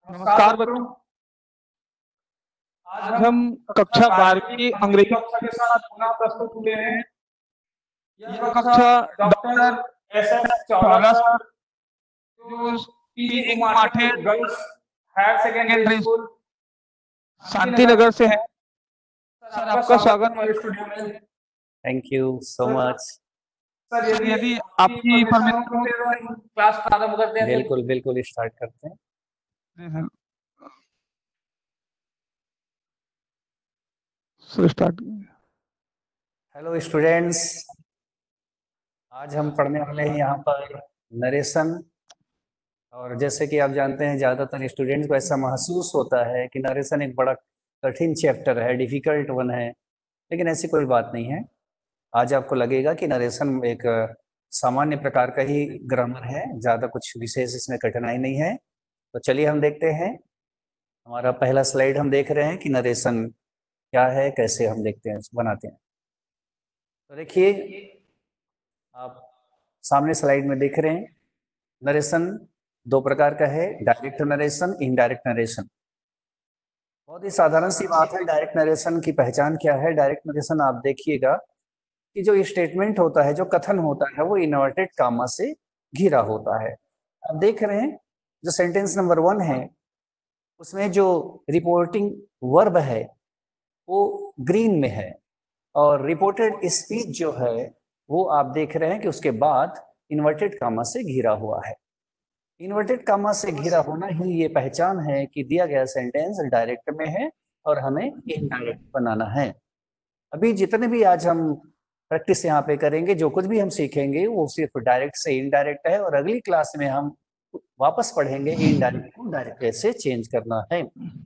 नमस्कार बच्चों। आज हम कक्षा 12वीं अंग्रेजी कक्षा के साथ पुनः प्रस्तुत हुए हैं। यह कक्षा डॉक्टर एस चावला सर, जो PG Kumathe girls higher secondary school Shanti Nagar से है। सर, आपका स्वागत हमारे स्टूडियो में। Thank you so much. Sir, यदि आपकी परमिशन हो तो क्लास प्रारंभ करते हैं। बिल्कुल बिल्कुल स्टार्ट करते हैं। हेलो स्टूडेंट्स, आज हम पढ़ने वाले हैं यहाँ पर नरेशन। और जैसे कि आप जानते हैं, ज़्यादातर स्टूडेंट्स को ऐसा महसूस होता है कि नरेशन एक बड़ा कठिन चैप्टर है, डिफ़िकल्ट वन है, लेकिन ऐसी कोई बात नहीं है। आज आपको लगेगा कि नरेशन एक सामान्य प्रकार का ही ग्रामर है, ज़्यादा कुछ विशेष इसमें कठिनाई नहीं है। तो चलिए हम देखते हैं। हमारा पहला स्लाइड हम देख रहे हैं कि नरेशन क्या है, कैसे हम देखते हैं, बनाते हैं। तो देखिए, आप सामने स्लाइड में देख रहे हैं, नरेशन दो प्रकार का है, डायरेक्ट नरेशन, इनडायरेक्ट नरेशन। बहुत ही साधारण सी बात है, डायरेक्ट नरेशन की पहचान क्या है। डायरेक्ट नरेशन आप देखिएगा कि जो स्टेटमेंट होता है, जो कथन होता है, वो इन्वर्टेड कामा से घिरा होता है। आप देख रहे हैं जो सेंटेंस नंबर 1 है, उसमें जो रिपोर्टिंग वर्ब है वो ग्रीन में है, और रिपोर्टेड स्पीच जो है वो आप देख रहे हैं कि उसके बाद इन्वर्टेड कामा से घिरा हुआ है। इन्वर्टेड कामा से घिरा होना ही ये पहचान है कि दिया गया सेंटेंस डायरेक्ट में है और हमें इनडायरेक्ट बनाना है। अभी जितने भी आज हम प्रैक्टिस यहाँ पे करेंगे, जो कुछ भी हम सीखेंगे वो सिर्फ डायरेक्ट से इनडायरेक्ट है, और अगली क्लास में हम वापस पढ़ेंगे इनडायरेक्ट को डायरेक्ट कैसे चेंज करना है।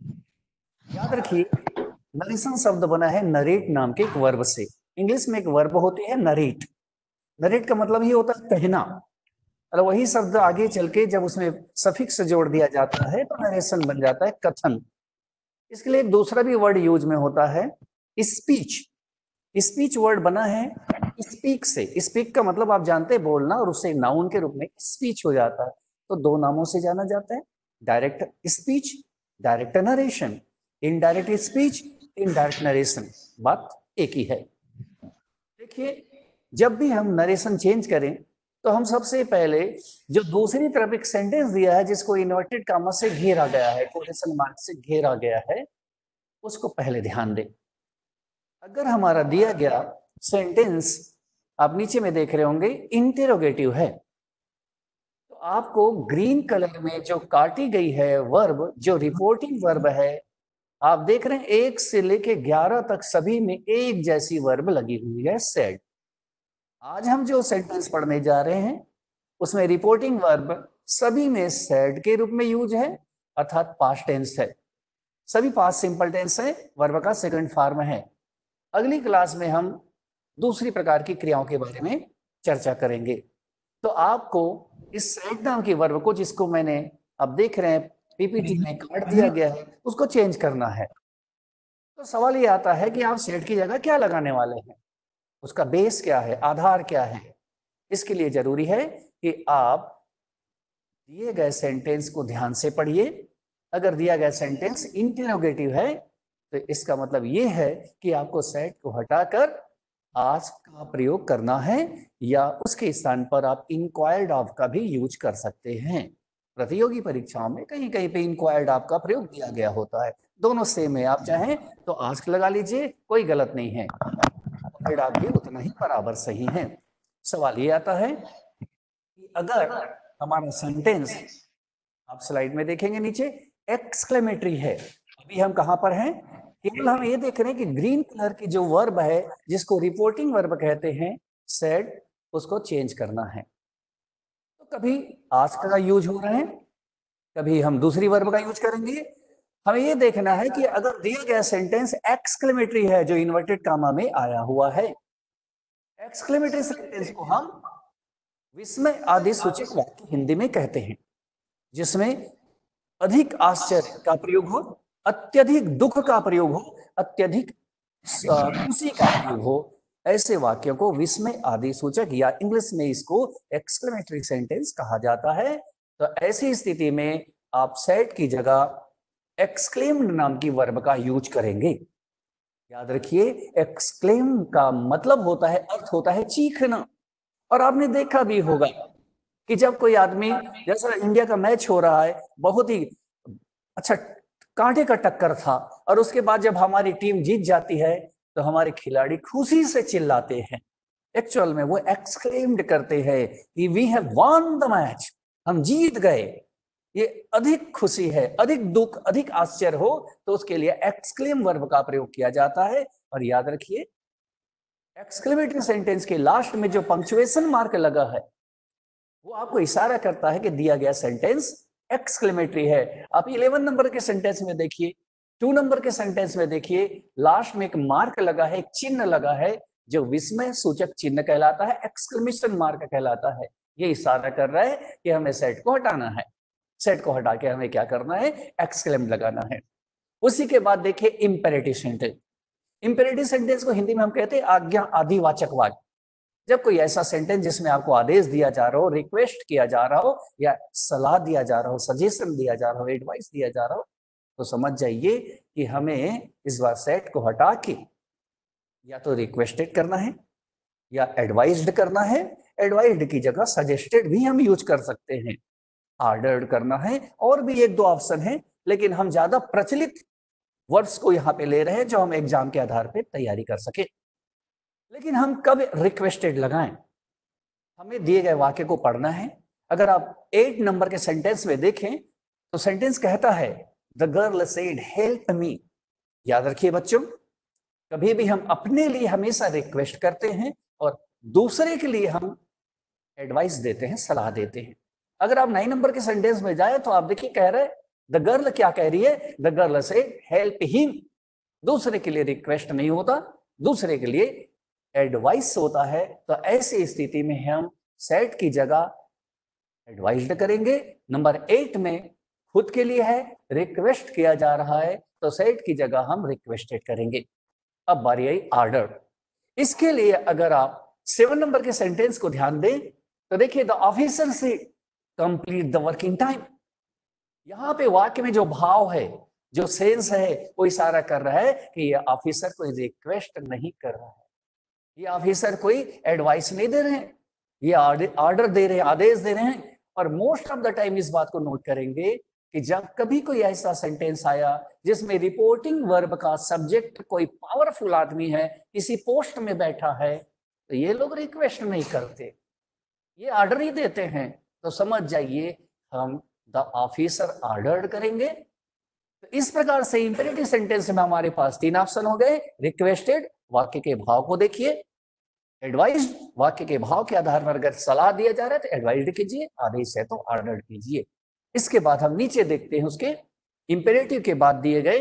याद रखिए, नरेशन शब्द बना है नरेट नाम के एक वर्ब से। इंग्लिश में एक वर्ब होती है नरेट। नरेट का मतलब ये होता है कहना, और वही शब्द आगे चल के जब उसमें सफिक्स जोड़ दिया जाता है तो नरेशन बन जाता है कथन। इसके लिए एक दूसरा भी वर्ड यूज में होता है, स्पीच। स्पीच वर्ड बना है स्पीक से। स्पीक का मतलब आप जानते हैं बोलना, और उससे नाउन के रूप में स्पीच हो जाता है। तो दो नामों से जाना जाता है, direct speech, direct narration, indirect speech, indirect narration. बात एक ही है। देखिए, जब भी हम नरेशन चेंज करें तो हम सबसे पहले जो दूसरी तरफ एक सेंटेंस दिया है जिसको इन्वर्टेड कामा से घेरा गया है, कोटेशन मार्क से घेरा गया है, उसको पहले ध्यान दें। अगर हमारा दिया गया सेंटेंस आप नीचे में देख रहे होंगे इंटेरोगेटिव है, तो आपको ग्रीन कलर में जो काटी गई है वर्ब, जो रिपोर्टिंग वर्ब है, आप देख रहे हैं 1 से लेके 11 तक सभी में एक जैसी वर्ब लगी हुई है, सेड। आज हम जो सेंटेंस पढ़ने जा रहे हैं उसमें रिपोर्टिंग वर्ब सभी में सेड के रूप में यूज है, अर्थात पास्ट टेंस है। सभी पास्ट सिंपल टेंस है, वर्ब का सेकंड फॉर्म है। अगली क्लास में हम दूसरी प्रकार की क्रियाओं के बारे में चर्चा करेंगे। तो आपको इस सेड नाम की वर्ब को, जिसको मैंने अब देख रहे हैं पीपीटी में काट दिया गया है, उसको चेंज करना है। तो सवाल ये आता है कि आप सेड की जगह क्या लगाने वाले हैं, उसका बेस क्या है, आधार क्या है। इसके लिए जरूरी है कि आप दिए गए सेंटेंस को ध्यान से पढ़िए। अगर दिया गया सेंटेंस इंटेरोगेटिव है तो इसका मतलब ये है कि आपको सेड को हटाकर आज का प्रयोग करना है, या उसके स्थान पर आप इंक्वायर्ड ऑफ का भी यूज कर सकते हैं। प्रतियोगी परीक्षाओं में कहीं कहीं पे इंक्वायर्ड ऑफ का प्रयोग दिया गया होता है। दोनों सेम है, आप चाहें तो आस्क लगा लीजिए, कोई गलत नहीं है। आप भी उतना ही बराबर सही है। सवाल ये आता है कि अगर हमारा सेंटेंस, आप स्लाइड में देखेंगे नीचे एक्सक्लेमेटरी है, अभी हम कहां पर हैं, केवल हम ये देख रहे हैं कि ग्रीन कलर की जो वर्ब है जिसको रिपोर्टिंग वर्ब कहते हैं सेड, उसको चेंज करना है। तो कभी आस्क का यूज हो रहा है, कभी हम दूसरी वर्ब का यूज करेंगे। हमें ये देखना है कि अगर दिया गया सेंटेंस एक्सक्लेमेटरी है, जो इन्वर्टेड कामा में आया हुआ है, एक्सक्लेमेटरी सेंटेंस को हम विस्मय आदि सूचक वाक्य हिंदी में कहते हैं, जिसमें अधिक आश्चर्य का प्रयोग हो, अत्यधिक दुख का प्रयोग हो, अत्यधिक खुशी का प्रयोग हो, ऐसे वाक्यों को विस्मय आदि सूचक, या इंग्लिश में इसको एक्सक्लेमेटरी सेंटेंस कहा जाता है। तो ऐसी स्थिति में आप सेट की जगह एक्सक्लेम्ड नाम की वर्ब का यूज करेंगे। याद रखिए, एक्सक्लेम का मतलब होता है, अर्थ होता है चीखना। और आपने देखा भी होगा कि जब कोई आदमी, जैसा इंडिया का मैच हो रहा है, बहुत ही अच्छा कांटे का टक्कर था, और उसके बाद जब हमारी टीम जीत जाती है तो हमारे खिलाड़ी खुशी से चिल्लाते हैं। एक्चुअल में वो एक्सक्लेम्ड करते हैं कि we have won the match, हम जीत गए। ये अधिक खुशी है, अधिक दुख, अधिक आश्चर्य हो तो उसके लिए एक्सक्लेम वर्ब का प्रयोग किया जाता है। और याद रखिए, एक्सक्लेमेटरी सेंटेंस के लास्ट में जो पंक्चुएशन मार्क लगा है वो आपको इशारा करता है कि दिया गया सेंटेंस एक्सक्लेमेटरी है। आप 11 नंबर के सेंटेंस में देखिए, 2 नंबर के सेंटेंस में देखिए, लास्ट में एक मार्क लगा है, एक चिन्ह लगा है जो विस्मय सूचक चिन्ह कहलाता है, एक्सक्लेमेशन मार्क कहलाता है। ये इशारा कर रहा है कि हमें सेट को हटाना है। सेट को हटा के हमें क्या करना है, एक्सक्लेम लगाना है। उसी के बाद देखिए इंपेरेटिव सेंटेंस। इंपेरेटिव सेंटेंस को हिंदी में हम कहते हैं आज्ञा आदिवाचक वाक्य। जब कोई ऐसा सेंटेंस जिसमें आपको आदेश दिया जा रहा हो, रिक्वेस्ट किया जा रहा हो, या सलाह दिया जा रहा हो, सजेशन दिया जा रहा हो, एडवाइस दिया जा रहा हो, तो समझ जाइए कि हमें इस बार सेट को हटा के या तो रिक्वेस्टेड करना है या एडवाइज्ड करना है। एडवाइज्ड की जगह सजेस्टेड भी हम यूज कर सकते हैं। ऑर्डर्ड करना है, और भी एक दो ऑप्शन है, लेकिन हम ज्यादा प्रचलित वर्ड्स को यहाँ पे ले रहे हैं जो हम एग्जाम के आधार पे तैयारी कर सके। लेकिन हम कब रिक्वेस्टेड लगाएं? हमें दिए गए वाक्य को पढ़ना है। अगर आप 8 नंबर के सेंटेंस में देखें तो सेंटेंस कहता है the girl said help me. याद रखिए बच्चों, कभी भी हम अपने लिए हमेशा रिक्वेस्ट करते हैं और दूसरे के लिए हम एडवाइस देते हैं, सलाह देते हैं। अगर आप 9 नंबर के सेंटेंस में जाए तो आप देखिए कह रहे हैं द गर्ल क्या कह रही है, the girl said help him. दूसरे के लिए रिक्वेस्ट नहीं होता, दूसरे के लिए एडवाइस होता है। तो ऐसी स्थिति में हम सेट की जगह एडवाइस्ड करेंगे। नंबर 8 में खुद के लिए है, रिक्वेस्ट किया जा रहा है, तो सेट की जगह हम रिक्वेस्टेड करेंगे। अब बारी आई ऑर्डर। इसके लिए अगर आप 7 नंबर के सेंटेंस को ध्यान दें तो देखिए the officer said complete the work in time. यहां पे वाक्य में जो भाव है, जो सेंस है, वो इशारा कर रहा है कि ये ऑफिसर कोई रिक्वेस्ट नहीं कर रहा है, ये ऑफिसर कोई एडवाइस नहीं दे रहे हैं, ये ऑर्डर दे रहे हैं, आदेश दे रहे हैं। और मोस्ट ऑफ द टाइम इस बात को नोट करेंगे कि जब कभी कोई ऐसा सेंटेंस आया जिसमें रिपोर्टिंग वर्ब का सब्जेक्ट कोई पावरफुल आदमी है, किसी पोस्ट में बैठा है, तो ये लोग रिक्वेस्ट नहीं करते, ये ऑर्डर ही देते हैं। तो समझ जाइए हम द ऑफिसर ऑर्डर्ड करेंगे। तो इस प्रकार से इंपेरेटिव सेंटेंस में हमारे पास 3 ऑप्शन हो गए। रिक्वेस्टेड, वाक्य के भाव को देखिए। एडवाइज्ड, वाक्य के भाव के आधार पर अगर सलाह दिया जा रहा है तो एडवाइज्ड कीजिए, आदेश है तो ऑर्डर्ड कीजिए। इसके बाद हम नीचे देखते हैं उसके इंपेरेटिव के बाद दिए गए।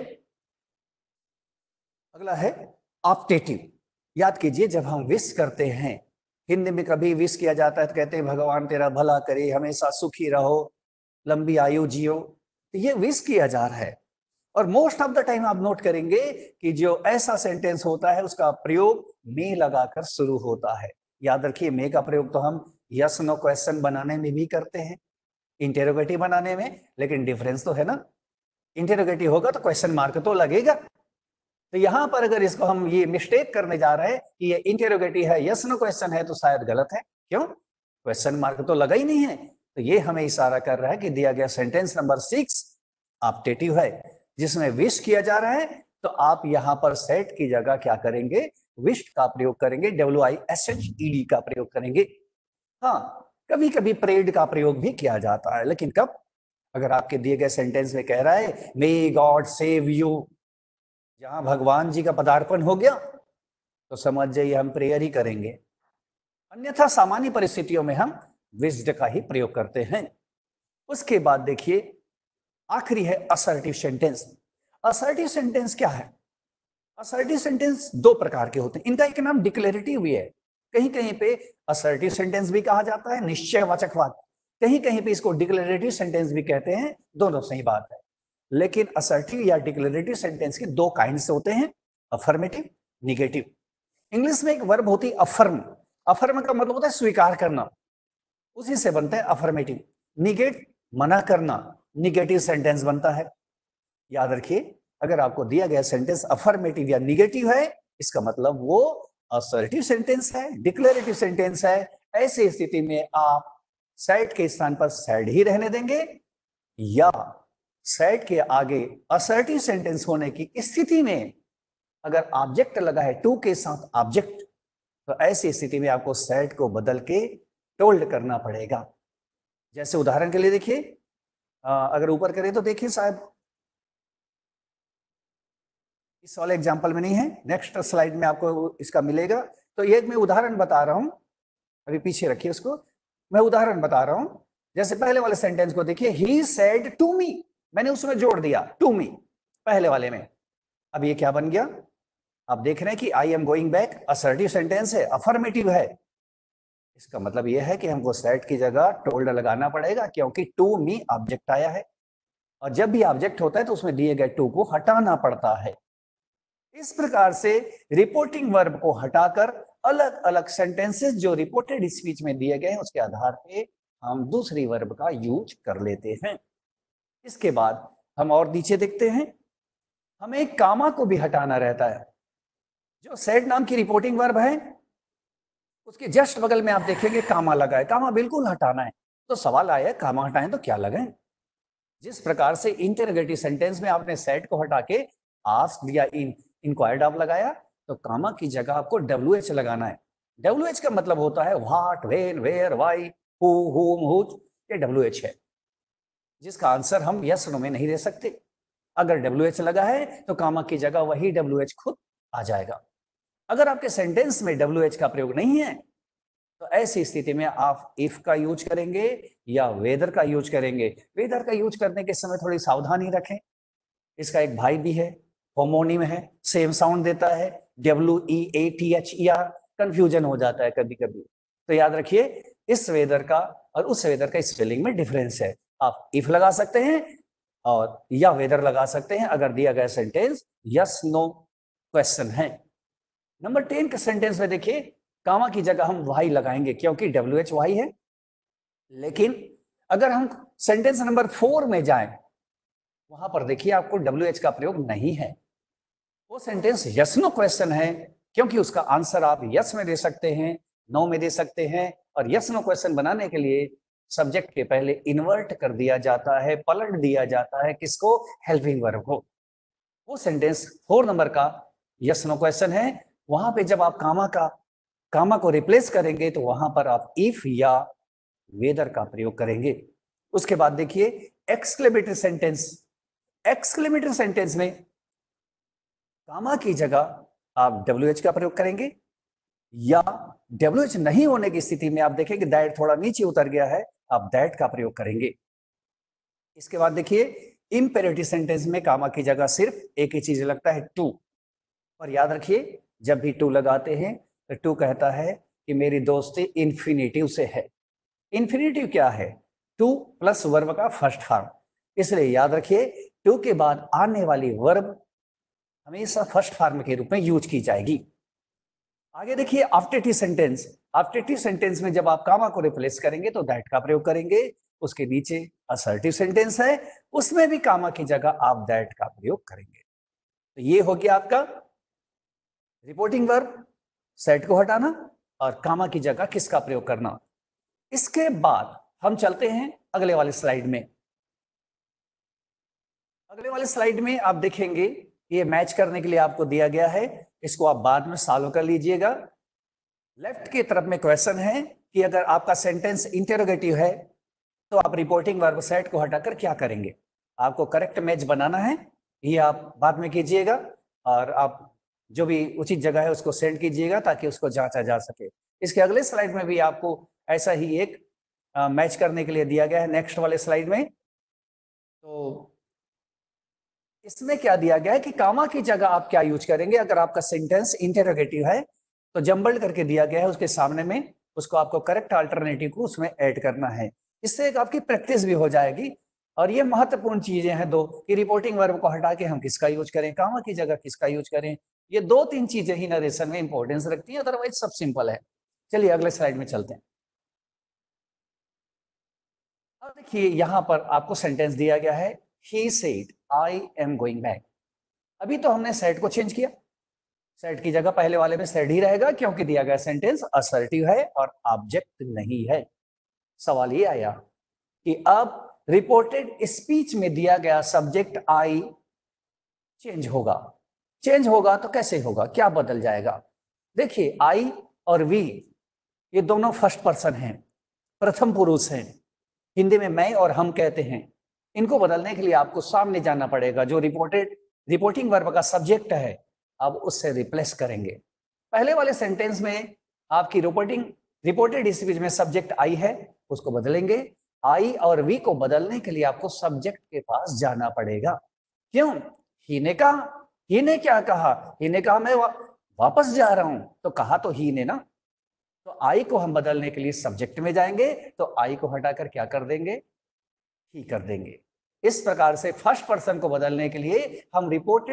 अगला है ऑप्टेटिव। याद कीजिए, जब हम विश करते हैं, हिंदी में कभी विश किया जाता है तो कहते हैं भगवान तेरा भला करे, हमेशा सुखी रहो, लंबी आयु जियो। तो ये विश किया जा रहा है। और मोस्ट ऑफ द टाइम आप नोट करेंगे कि जो ऐसा सेंटेंस होता है उसका प्रयोग मे लगाकर शुरू होता है। याद रखिए, मे का प्रयोग तो हम यस नो क्वेश्चन बनाने में भी करते हैं, इंटेरोगेटिव बनाने में, लेकिन डिफरेंस तो है ना, इंटेरोगेटिव होगा तो क्वेश्चन मार्क तो लगेगा। तो यहां पर अगर इसको हम ये मिस्टेक करने जा रहे हैं कि ये इंटेरोगेटिव है, यस नो क्वेश्चन है, तो शायद गलत है। क्यों? क्वेश्चन मार्क तो लगा ही नहीं है। तो ये हमें इशारा कर रहा है कि दिया गया सेंटेंस नंबर 6 ऑप्टेटिव है, जिसमें विश किया जा रहा है। तो आप यहां पर सेट की जगह क्या करेंगे, विश का प्रयोग करेंगे, WISHED का प्रयोग करेंगे। हाँ, कभी कभी प्रेड का प्रयोग भी किया जाता है, लेकिन कब? अगर आपके दिए गए सेंटेंस में कह रहा है मे गॉड सेव यू, जहां भगवान जी का पदार्पण हो गया तो समझ जाइए हम प्रेयर ही करेंगे। अन्यथा सामान्य परिस्थितियों में हम विश्ड का ही प्रयोग करते हैं। उसके बाद देखिए आखिरी है असर्टिव सेंटेंस। असर्टिव सेंटेंस क्या है? असर्टिव सेंटेंस 2 प्रकार के होते हैं। इनका एक नाम डिक्लेरेटिव भी है। कहीं कहीं पे असर्टिव सेंटेंस भी कहा जाता है, निश्चयवाचक वाक्य। कहीं कहीं पे इसको डिक्लेरेटिव सेंटेंस भी कहते हैं। दोनों सही बात है, लेकिन असर्टिव या डिक्लेरेटिव सेंटेंस के 2 काइंड्स होते हैं, अफर्मेटिव, निगेटिव। इंग्लिश में एक वर्ब होती है अफर्म। अफर्म का मतलब होता है स्वीकार करना, उसी से बनता है अफर्मेटिव। निगेट, मना करना, निगेटिव सेंटेंस बनता है। याद रखिए, अगर आपको दिया गया सेंटेंस अफर्मेटिव या निगेटिव है, इसका मतलब वो असर्टिव सेंटेंस है, डिक्लेरेटिव सेंटेंस है। ऐसी स्थिति में आप सेड के स्थान पर सेड ही रहने देंगे, या सेड के आगे असर्टिव सेंटेंस होने की स्थिति में अगर ऑब्जेक्ट लगा है टू के साथ ऑब्जेक्ट, तो ऐसी स्थिति में आपको सेड को बदल के टोल्ड करना पड़ेगा। जैसे उदाहरण के लिए देखिए, अगर ऊपर करें तो देखिए, शायद इस वाले एग्जाम्पल में नहीं है, नेक्स्ट स्लाइड में आपको इसका मिलेगा। तो ये मैं उदाहरण बता रहा हूं, अभी पीछे रखिए उसको, मैं उदाहरण बता रहा हूं। जैसे पहले वाले सेंटेंस को देखिए, ही सेड टू मी, मैंने उसमें जोड़ दिया टू मी पहले वाले में। अब ये क्या बन गया, आप देख रहे हैं कि I am going back assertive sentence है, अफर्मेटिव है। इसका मतलब यह है कि हमको सेड की जगह टोल्ड लगाना पड़ेगा, क्योंकि टू मी ऑब्जेक्ट आया है, और जब भी ऑब्जेक्ट होता है तो उसमें दिए गए टू को हटाना पड़ता है। इस प्रकार से रिपोर्टिंग वर्ब को हटाकर अलग अलग सेंटेंसेस जो रिपोर्टेड स्पीच में दिए गए हैं उसके आधार पे हम दूसरी वर्ब का यूज कर लेते हैं। इसके बाद हम और नीचे देखते हैं, हमें कामा को भी हटाना रहता है। जो सेड नाम की रिपोर्टिंग वर्ब है उसके जस्ट बगल में आप देखेंगे कामा लगा है, कामा बिल्कुल हटाना है। तो सवाल आया, कामा हटाएं तो क्या लगाएं? जिस प्रकार से इंटरोगेटिव सेंटेंस में आपने सेड को हटा के आस्क्ड या इंक्वायर्ड आप लगाया, तो कामा की जगह आपको WH लगाना है। WH का मतलब होता है what, when, where, why, who, whom, which, ये WH है, जिसका आंसर हम यस नो में नहीं दे सकते। अगर WH लगा है तो कामा की जगह वही WH खुद आ जाएगा। अगर आपके सेंटेंस में WH का प्रयोग नहीं है तो ऐसी स्थिति में आप इफ का यूज करेंगे या वेदर का यूज करेंगे। वेदर का यूज करने के समय थोड़ी सावधानी रखें, इसका एक भाई भी है, होमोनिम है, सेम साउंड देता है, WEATHER, कंफ्यूजन हो जाता है कभी कभी। तो याद रखिए, इस वेदर का और उस वेदर का स्पेलिंग में डिफरेंस है। आप इफ लगा सकते हैं और या वेदर लगा सकते हैं अगर दिया गया सेंटेंस यस नो क्वेश्चन है। नंबर 10 के सेंटेंस में देखिए, कामा की जगह हम वाई लगाएंगे क्योंकि WH वाई है। लेकिन अगर हम सेंटेंस नंबर 4 में जाएं, वहां पर देखिए आपको WH का प्रयोग नहीं है। वो सेंटेंस यस नो क्वेश्चन है, क्योंकि उसका आंसर आप यस में दे सकते हैं, नो में दे सकते हैं। और यस नो क्वेश्चन बनाने के लिए सब्जेक्ट के पहले इन्वर्ट कर दिया जाता है, पलट दिया जाता है, किसको? हेल्पिंग वर्ब को। वो सेंटेंस 4 नंबर का यस नो क्वेश्चन है। वहां पे जब आप कामा को रिप्लेस करेंगे तो वहां पर आप इफ या वेदर का प्रयोग करेंगे। उसके बाद देखिए एक्सक्लेमेटरी सेंटेंस। एक्सक्लेमेटरी सेंटेंस में कामा की जगह आप WH का प्रयोग करेंगे, या WH नहीं होने की स्थिति में आप देखेंगे दैट थोड़ा नीचे उतर गया है, आप दैट का प्रयोग करेंगे। इसके बाद देखिए इंपेरेटिव सेंटेंस में कामा की जगह सिर्फ एक ही चीज लगता है, टू। और याद रखिए, जब भी टू लगाते हैं तो टू कहता है कि मेरी दोस्ती इंफिनिटिव से है। इंफिनिटिव क्या है? टू प्लस वर्ब का फर्स्ट फॉर्म। इसलिए याद रखिए, टू के बाद आने वाली वर्ब हमेशा फर्स्ट फॉर्म के रूप में यूज की जाएगी। आगे देखिए आफ्टेटिव सेंटेंस। आफ्टेटिव सेंटेंस में जब आप कामा को रिप्लेस करेंगे तो दैट का प्रयोग करेंगे। उसके नीचे असर्टिव सेंटेंस है, उसमें भी कामा की जगह आप दैट का प्रयोग करेंगे। तो ये हो गया आपका रिपोर्टिंग वर्ब, सेट को हटाना और कामा की जगह किसका प्रयोग करना। इसके बाद हम चलते हैं अगले वाले स्लाइड में। अगले वाले स्लाइड में आप देखेंगे ये मैच करने के लिए आपको दिया गया है, इसको आप बाद में सॉल्व कर लीजिएगा। लेफ्ट की तरफ में क्वेश्चन है कि अगर आपका सेंटेंस इंटरोगेटिव है तो आप रिपोर्टिंग वर्ब सेट को हटाकर क्या करेंगे। आपको करेक्ट मैच बनाना है, ये आप बाद में कीजिएगा और आप जो भी उचित जगह है उसको सेंड कीजिएगा ताकि उसको जांचा जा सके। इसके अगले स्लाइड में भी आपको ऐसा ही एक मैच करने के लिए दिया गया है, नेक्स्ट वाले स्लाइड में। तो इसमें क्या दिया गया है कि कामा की जगह आप क्या यूज करेंगे। अगर आपका सेंटेंस इंटरोगेटिव है तो जंबल्ड करके दिया गया है उसके सामने में, उसको आपको करेक्ट अल्टरनेटिव को उसमें ऐड करना है। इससे एक आपकी प्रैक्टिस भी हो जाएगी। और ये महत्वपूर्ण चीजें हैं दो, कि रिपोर्टिंग वर्ब को हटा के हम किसका यूज करें, कामा की जगह किसका यूज करें। ये 2-3 चीजें ही नरेशन में इंपॉर्टेंस रखती हैं, अदरवाइज सब सिंपल है। चलिए अगले स्लाइड में चलते हैं। देखिए यहां पर आपको सेंटेंस दिया गया है, he said I am going back. अभी तो हमने सेड को चेंज किया, सेड की जगह पहले वाले में सेड ही रहेगा क्योंकि दिया गया सेंटेंस असर्टिव है और ऑब्जेक्ट नहीं है। सवाल ये आया कि अब रिपोर्टेड स्पीच में दिया गया सब्जेक्ट आई चेंज होगा। चेंज होगा तो कैसे होगा, क्या बदल जाएगा? देखिए आई और वी ये दोनों फर्स्ट पर्सन हैं, प्रथम पुरुष हैं। हिंदी में मैं और हम कहते हैं। इनको बदलने के लिए आपको सामने जाना पड़ेगा। जो रिपोर्टिंग वर्ब का सब्जेक्ट है अब उससे रिप्लेस करेंगे। पहले वाले सेंटेंस में आपकी रिपोर्टेड स्पीच में सब्जेक्ट आई है, उसको बदलेंगे। आई और वी को बदलने के लिए आपको सब्जेक्ट के पास जाना पड़ेगा। क्यों? ही ने कहा, ही ने क्या कहा? ही ने कहा मैं वापस जा रहा हूं, तो कहा तो ही ने ना। तो आई को हम बदलने के लिए सब्जेक्ट में जाएंगे, तो आई को हटाकर क्या कर देंगे? ही कर देंगे। इस प्रकार से फर्स्ट पर्सन को बदलने के लिए हम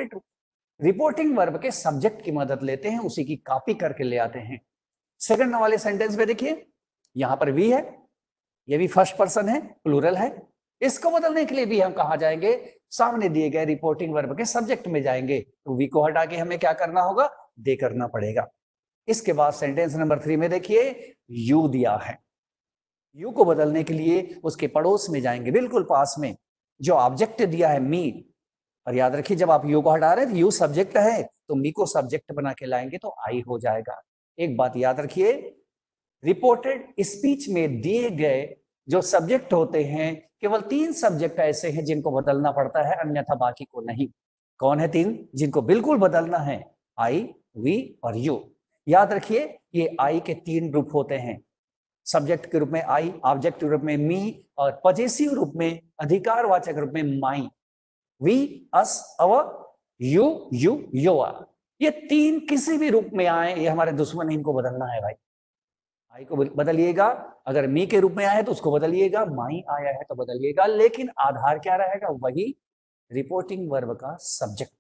रिपोर्टिंग वर्ब के सब्जेक्ट की मदद लेते हैं, उसी की कॉपी करके ले आते हैं। सेकंड वाले सेंटेंस में देखिए, यहां पर वी है, ये भी फर्स्ट पर्सन है, प्लूरल है। इसको बदलने के लिए भी हम कहा जाएंगे? सामने दिए गए रिपोर्टिंग वर्ब के सब्जेक्ट में जाएंगे। तो वी को हटा के हमें क्या करना होगा? दे करना पड़ेगा। इसके बाद सेंटेंस नंबर 3 में देखिए, यू दिया है। यू को बदलने के लिए उसके पड़ोस में जाएंगे, बिल्कुल पास में। जो ऑब्जेक्ट दिया है मी, और याद रखिए जब आप यू को हटा रहे हैं तो यू सब्जेक्ट है, तो मी को सब्जेक्ट बना के लाएंगे तो आई हो जाएगा। एक बात याद रखिए, रिपोर्टेड स्पीच में दिए गए जो सब्जेक्ट होते हैं, केवल 3 सब्जेक्ट ऐसे हैं जिनको बदलना पड़ता है, अन्यथा बाकी को नहीं। कौन है 3 जिनको बिल्कुल बदलना है? आई, वी और यू। याद रखिए ये आई के 3 रूप होते हैं, सब्जेक्ट के रूप में आई, ऑब्जेक्ट के रूप में मी, और पजेसिव रूप में, अधिकारवाचक रूप में my. We, us, our, you, your. ये 3 किसी भी रूप में आए, ये हमारे दुश्मन है, इनको बदलना है भाई। आई को बदलिएगा, अगर मी के रूप में आया है तो उसको बदलिएगा, माई आया है तो बदलिएगा, लेकिन आधार क्या रहेगा? वही रिपोर्टिंग वर्ब का सब्जेक्ट।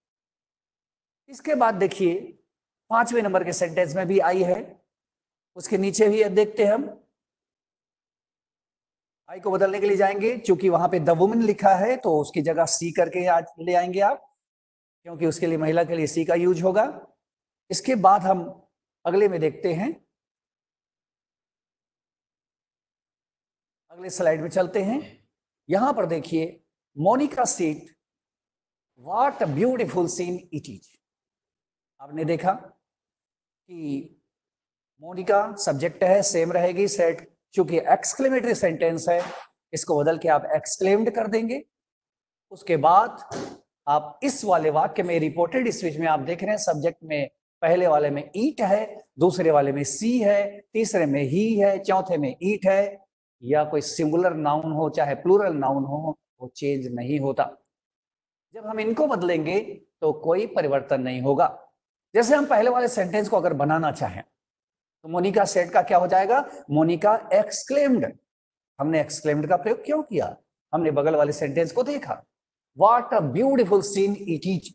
इसके बाद देखिए 5वें नंबर के सेंटेंस में भी आई है, उसके नीचे भी देखते हैं हम। आई को बदलने के लिए जाएंगे, चूंकि वहां पे द वुमन लिखा है तो उसकी जगह सी करके आज ले आएंगे आप, क्योंकि उसके लिए महिला के लिए सी का यूज होगा। इसके बाद हम अगले में देखते हैं, अगले स्लाइड में चलते हैं। यहां पर देखिए, Monica said, what a beautiful scene it is. आपने देखा कि मोनिका सब्जेक्ट है, सेम रहेगी सेट, चूंकि एक्सक्लेमेटरी सेंटेंस है इसको बदल के आप एक्सक्लेम्ड कर देंगे। उसके बाद आप इस वाले वाक्य में रिपोर्टेड स्पीच में आप देख रहे हैं सब्जेक्ट में पहले वाले में ईट है, दूसरे वाले में सी है, तीसरे में ही है, चौथे में ईट है। या कोई सिंगुलर नाउन हो चाहे प्लूरल नाउन हो, वो चेंज नहीं होता। जब हम इनको बदलेंगे तो कोई परिवर्तन नहीं होगा। जैसे हम पहले वाले सेंटेंस को अगर बनाना चाहें तो मोनिका सेड का क्या हो जाएगा? मोनिका एक्सक्लेम्ड। हमने एक्सक्लेम्ड का प्रयोग क्यों किया? हमने बगल वाले सेंटेंस को देखा, what a beautiful scene it is.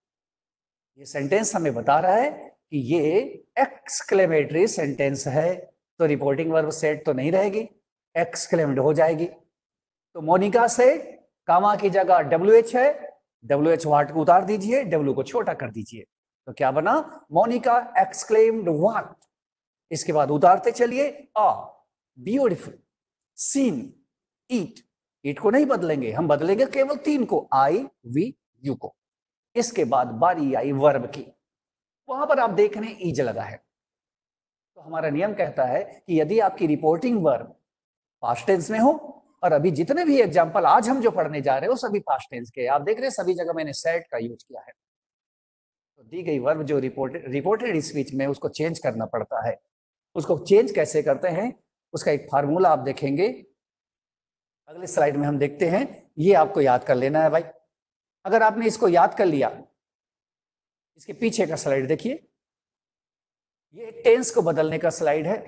ये सेंटेंस हमें बता रहा है कि ये एक्सक्लेमेटरी सेंटेंस है, तो रिपोर्टिंग वर्ब सेड तो नहीं रहेगी, एक्सक्लेम्ड हो जाएगी। तो मोनिका से कामा की जगह WH है, WH व्हाट को उतार दीजिए, W को छोटा कर दीजिए, तो क्या बना? Monica exclaimed what. इसके बाद उतारते चलिए, अ ब्यूटीफुल सीन ईट। ईट को नहीं बदलेंगे, हम बदलेंगे केवल 3 को, आई, वी, यू को। इसके बाद बारी आई वर्ब की, वहां पर आप देख रहे हैं ईज लगा है। तो हमारा नियम कहता है कि यदि आपकी रिपोर्टिंग वर्ब पास्ट टेंस में हो, और अभी जितने भी एग्जांपल आज हम जो पढ़ने जा रहे हैं वो सभी पास्ट टेंस के, आप देख रहे हैं सभी जगह मैंने सेड का यूज किया है। तो दी गई वर्ब जो रिपोर्टेड स्पीच में उसको चेंज करना पड़ता है। उसको चेंज कैसे करते हैं उसका एक फार्मूला आप देखेंगे, अगले स्लाइड में हम देखते हैं। ये आपको याद कर लेना है भाई। अगर आपने इसको याद कर लिया, इसके पीछे का स्लाइड देखिए, ये टेंस को बदलने का स्लाइड है।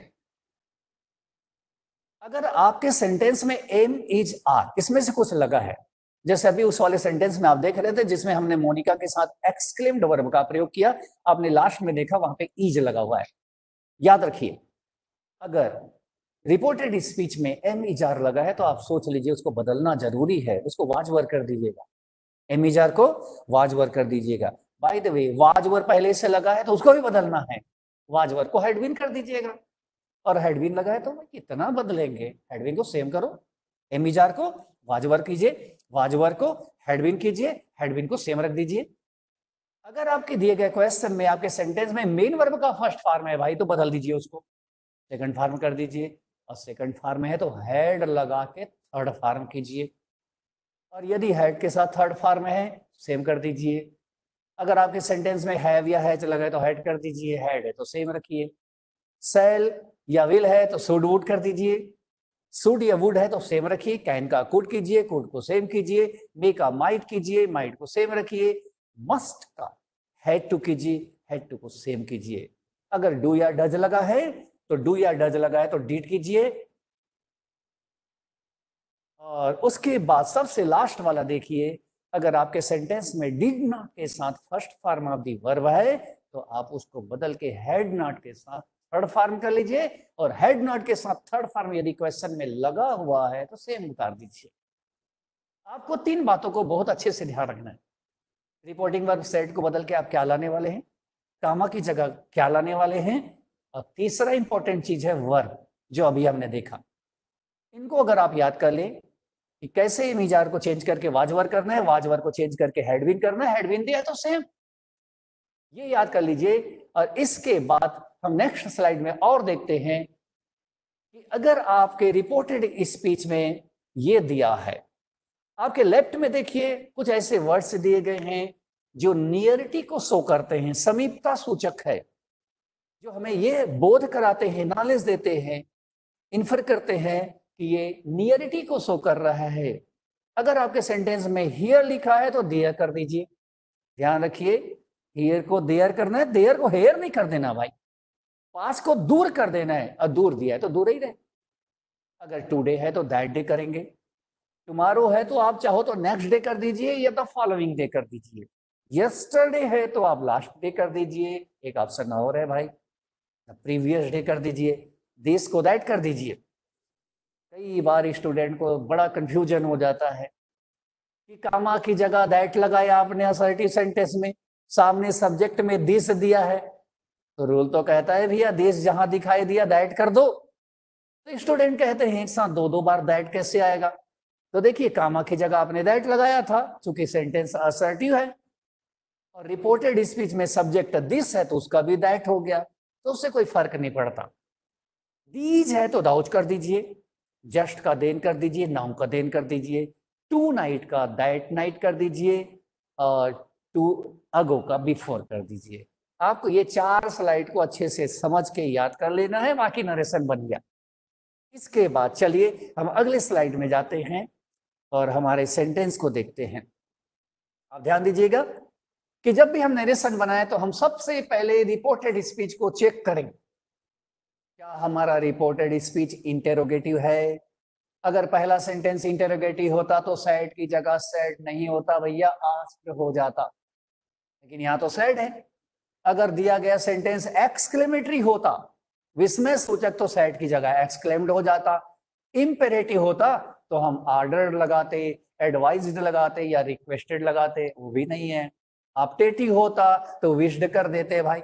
अगर आपके सेंटेंस में एम इज आर, इसमें से कुछ लगा है, जैसे अभी उस वाले सेंटेंस में आप देख रहे थे जिसमें हमने मोनिका के साथ एक्सक्लेम्ड वर्ब का प्रयोग किया, आपने लास्ट में देखा वहां पे इज लगा हुआ है। याद रखिए, अगर रिपोर्टेड स्पीच में एम इजार लगा है तो आप सोच लीजिए उसको बदलना जरूरी है, उसको वाज वर कर दीजिएगा, एम इजार को वाज वर कर दीजिएगा। By the way was were पहले से लगा है तो उसको भी बदलना है, वाज वर को हेडविन कर दीजिएगा, और हेडविन लगा है तो भाई कितना बदलेंगे, हेडविन को सेम करो, एम इजार को वाज वर कीजिए, वाज वर को हेडविन कीजिए, हेडविन को सेम रख दीजिए। अगर आपके दिए गए क्वेश्चन में आपके सेंटेंस में मेन वर्ब का फर्स्ट फॉर्म है भाई तो बदल दीजिए उसको, सेकंड फॉर्म कर दीजिए, और सेकंड फॉर्म में है तो हेड लगा के थर्ड फॉर्म कीजिए, और यदि हेड के साथ थर्ड फॉर्म है सेम कर दीजिए। अगर आपके सेंटेंस में हैव या हैज लगा है तो हेड कर दीजिए, हेड है तो सेम रखिए। सेल या विल है तो शुड वुड कर दीजिए, शुड या वुड है तो सेम रखिए। कैन का कुड कीजिए, कुड को सेम कीजिए। मे का माइट कीजिए, माइट को सेम रखिए। मस्ट का हैड टू कीजिए, हैड टू को सेम कीजिए। अगर डू या डज लगा है तो डू या डज लगा है तो डिड कीजिए, और उसके बाद सबसे लास्ट वाला देखिए, अगर आपके सेंटेंस में डिड नॉट के साथ first form of the verb है तो आप उसको बदल के हैड नॉट के साथ थर्ड फॉर्म कर लीजिए, और हेड नॉट के साथ थर्ड फॉर्म यदि क्वेश्चन में लगा हुआ है तो सेम उतार दीजिए। आपको तीन बातों को बहुत अच्छे से ध्यान रखना है। रिपोर्टिंग वर्ब सेट को बदल के आप क्या लाने वाले हैं, कामा की जगह क्या लाने वाले हैं, और तीसरा इंपॉर्टेंट चीज है वर्ब जो अभी हमने देखा। इनको अगर आप याद कर लें कि कैसे इमीजार को चेंज करके वाजवर करना है, वाजवर को चेंज करके हेडविन करना है, हेडविन दिया तो सेम, ये याद कर लीजिए। और इसके बाद हम नेक्स्ट स्लाइड में और देखते हैं कि अगर आपके रिपोर्टेड स्पीच में ये दिया है, आपके लेफ्ट में देखिए कुछ ऐसे वर्ड्स दिए गए हैं जो नियरिटी को शो करते हैं, समीपता सूचक है, जो हमें ये बोध कराते हैं, नॉलेज देते हैं, इन्फर करते हैं कि ये नियरिटी को शो कर रहा है। अगर आपके सेंटेंस में हियर लिखा है तो देयर कर दीजिए, ध्यान रखिए हियर को देयर करना है, देयर को हेयर नहीं कर देना भाई, पास को दूर कर देना है, और दूर दिया है तो दूर ही रहे। अगर टुडे है तो दैट डे करेंगे, टुमारो है तो आप चाहो तो नेक्स्ट डे कर दीजिए या द फॉलोइंग डे कर दीजिए, यस्टरडे है तो आप लास्ट डे कर दीजिए, एक ऑप्शन और है भाई प्रीवियस डे कर दीजिए, दिस को दैट कर दीजिए। कई बार स्टूडेंट को बड़ा कंफ्यूजन हो जाता है कि कामा की जगह दैट लगाया आपने असर्टिव सेंटेंस में, सामने सब्जेक्ट में दिस दिया है, तो रूल तो कहता है भैया दिस जहां दिखाई दिया दैट कर दो, तो स्टूडेंट कहते हैं एक साथ दो दो बार दैट कैसे आएगा। तो देखिए कामा की जगह आपने दैट लगाया था, चूंकि सेंटेंस असर्टिव है, और रिपोर्टेड स्पीच में सब्जेक्ट दिस है तो उसका भी दैट हो गया, तो उससे कोई फर्क नहीं पड़ता। दीज है तो दाउज कर दीजिए, जस्ट का देन कर दीजिए, नाउ का देन कर दीजिए, टू नाइट का दैट नाइट कर दीजिए, और टू अगो का बिफोर कर दीजिए। आपको ये चार स्लाइड को अच्छे से समझ के याद कर लेना है, बाकी नरेशन बन गया। इसके बाद चलिए हम अगले स्लाइड में जाते हैं और हमारे सेंटेंस को देखते हैं। आप ध्यान दीजिएगा कि जब भी हम नरेशन बनाए तो हम सबसे पहले रिपोर्टेड स्पीच को चेक करें, क्या हमारा रिपोर्टेड स्पीच इंटेरोगेटिव है। अगर पहला सेंटेंस इंटेरोगेटिव होता तो सैड की जगह सैड नहीं होता भैया, आस्क्ड हो जाता, लेकिन यहाँ तो सैड है। अगर दिया गया सेंटेंस एक्सक्लेमेटरी होता, विस्मय सूचक, तो सैड की जगह एक्सक्लेम्ड हो जाता। इंपेरेटिव होता तो हम ऑर्डर लगाते, एडवाइज्ड लगाते या रिक्वेस्टेड लगाते, वो भी नहीं है। ऑप्टेटिव होता तो विश्ड कर देते भाई,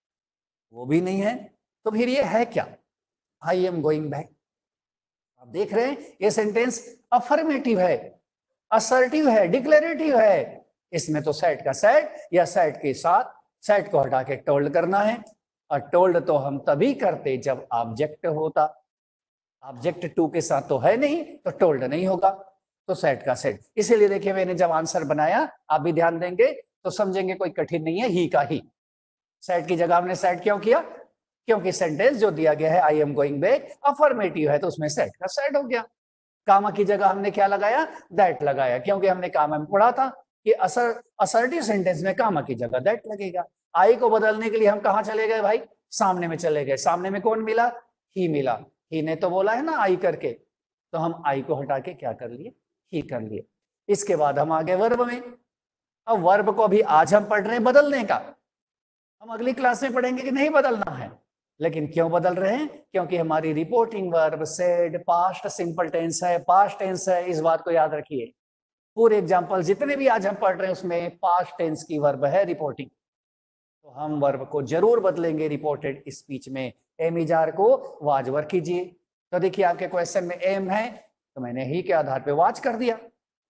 वो भी नहीं है। तो फिर ये है क्या, आई एम गोइंग बैक। आप देख रहे हैं ये सेंटेंस अफर्मेटिव है, असर्टिव है, डिक्लेरेटिव है। इसमें तो सेट का सेट या सेट के साथ सेट को हटा के टोल्ड करना है, और टोल्ड तो हम तभी करते जब ऑब्जेक्ट होता, ऑब्जेक्ट टू के साथ तो है नहीं तो टोल्ड नहीं होगा, तो सेट का सेट। इसीलिए देखिए मैंने जब आंसर बनाया, आप भी ध्यान देंगे तो समझेंगे कोई कठिन नहीं है, ही का ही। सेट की जगह हमने सेट क्यों किया, क्योंकि सेंटेंस जो दिया गया है I am going back affirmative है तो उसमें सेट का सेट हो गया। कामा की जगह हमने क्या लगाया, दैट लगाया, क्योंकि हमने कामा में पढ़ा था कि असर्टिव सेंटेंस में कामा की जगह दैट लगेगा। आई को बदलने के लिए हम कहां चले गए भाई, सामने में चले गए। सामने में कौन मिला, ही मिला, ही ने तो बोला है ना आई करके, तो हम आई को हटा के क्या कर लिए, ही कर लिए। इसके बाद हम आगे वर्ब में। अब वर्ब को अभी आज हम पढ़ रहे हैं बदलने का, हम अगली क्लास में पढ़ेंगे कि नहीं बदलना है, लेकिन क्यों बदल रहे हैं? क्योंकि हमारी reporting verb said past simple tense है, पास्ट टेंस है, इस बात को याद रखिए। पूरे एग्जाम्पल जितने भी आज हम पढ़ रहे हैं उसमें पास्ट टेंस की वर्ब है रिपोर्टिंग, तो हम वर्ब को जरूर बदलेंगे रिपोर्टेड स्पीच में। एम इजार को वाज वर्ब कीजिए। तो देखिए आपके क्वेश्चन में एम है तो मैंने ही के आधार पे वाज कर दिया,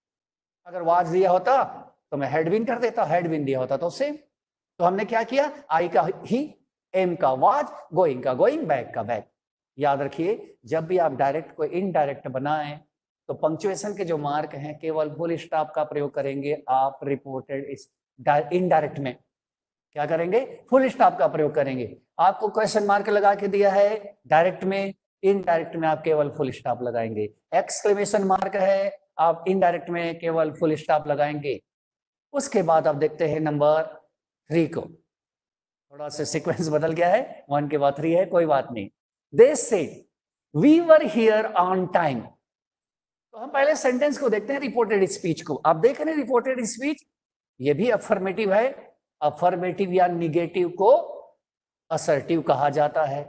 अगर वाज दिया होता तो मैं हैड बीन कर देता, हैड बीन दिया होता तो सेम। तो हमने क्या किया, आई का ही, एम का वाज, गोइंग का गोइंग, बैक का बैक। याद रखिए जब भी आप डायरेक्ट को इनडायरेक्ट बनाएं तो पंक्चुएशन के जो मार्क हैं केवल फुल स्टॉप का प्रयोग करेंगे। आप रिपोर्टेड इनडायरेक्ट में क्या करेंगे, फुल स्टॉप का प्रयोग करेंगे। आपको क्वेश्चन मार्क लगा के दिया है डायरेक्ट में, इनडायरेक्ट में आप केवल फुल स्टॉप लगाएंगे। एक्सक्लेमेशन मार्क है, आप इनडायरेक्ट में केवल फुल स्टॉप लगाएंगे। उसके बाद आप देखते हैं नंबर 3 को, थोड़ा सा सीक्वेंस बदल गया है, 1 के बाद 3 है, कोई बात नहीं। They said we were here on time. तो हम पहले सेंटेंस को देखते हैं रिपोर्टेड स्पीच को। आप देख रहे हैं रिपोर्टेड स्पीच, ये भी अफर्मेटिव है। अफर्मेटिव या निगेटिव को असर्टिव कहा जाता है।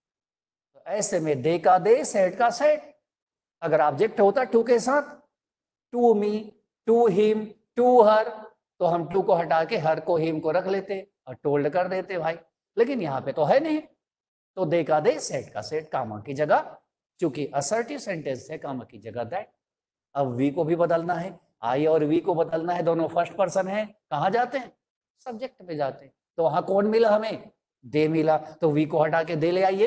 तो ऐसे में दे का दे, सेड का सेड। अगर ऑब्जेक्ट होता टू के साथ, to me, to him, to her, तो हम टू को हटा के हर को हिम को रख लेते और टोल्ड कर देते भाई, लेकिन यहाँ पे तो है नहीं। तो दे का दे, सेड का सेड, कामा की जगह, चूंकि असर्टिव सेंटेंस है कामा की जगह दैट। अब वी को भी बदलना है, आई और वी को बदलना है, दोनों फर्स्ट पर्सन है, कहाँ जाते हैं, सब्जेक्ट पे जाते हैं। तो वहां कौन मिला हमें, दे मिला, तो वी को हटा के दे ले आइए।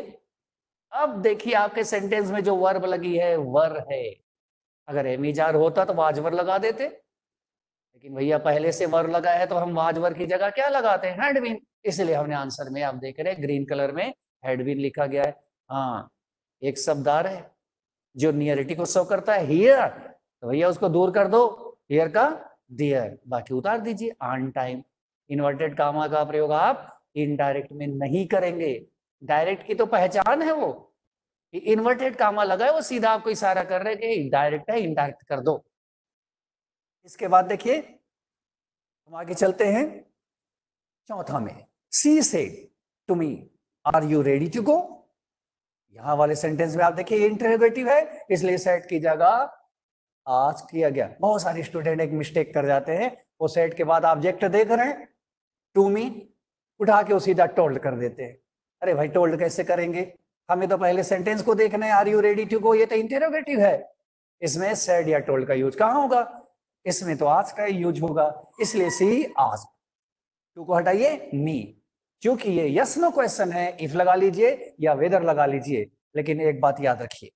अब देखिए आपके सेंटेंस में जो वर्ब लगी है वर है। अगर एमिजार होता तो वाजवर लगा देते, लेकिन भैया पहले से वर लगा है तो हम वाजवर की जगह क्या लगाते हैं, हैडबिन। इसलिए हमने आंसर में आप देख रहे हैं ग्रीन कलर में हैडबिन लिखा गया है। हाँ, एक शब्द आ रहा है जो नियरिटी को शो करता है, हियर, तो भैया उसको दूर कर दो, हियर का दियर, बाकी उतार दीजिए ऑन टाइम। इन्वर्टेड कामा का प्रयोग आप इनडायरेक्ट में नहीं करेंगे। डायरेक्ट की तो पहचान है वो, इन्वर्टेड कामा लगा है, वो सीधा आपको इशारा कर रहे हैं कि डायरेक्ट है, इनडायरेक्ट कर दो। इसके बाद देखिए हम आगे चलते हैं चौथा में, she said to me are you ready to go. यहां वाले सेंटेंस में आप देखिए इंटरोगेटिव है, इसलिए सेट की जगह आस्क किया गया। बहुत सारे स्टूडेंट एक मिस्टेक कर जाते हैं, वो सेट के बाद ऑब्जेक्ट देख रहे हैं टू मी, उठा के वो सीधा टोल्ड कर देते हैं। अरे भाई टोल्ड कैसे करेंगे, हमें तो पहले सेंटेंस को देखना है, are you ready to go, ये तो इंटरोगेटिव है, इसमें सेड या टोल्ड का यूज कहां होगा, इसमें तो आस्क का यूज होगा। इसलिए सी आस्क, टू को हटाइए मी, क्योंकि ये यस नो क्वेश्चन है, इफ लगा लीजिए या वेदर लगा लीजिए। लेकिन एक बात याद रखिए,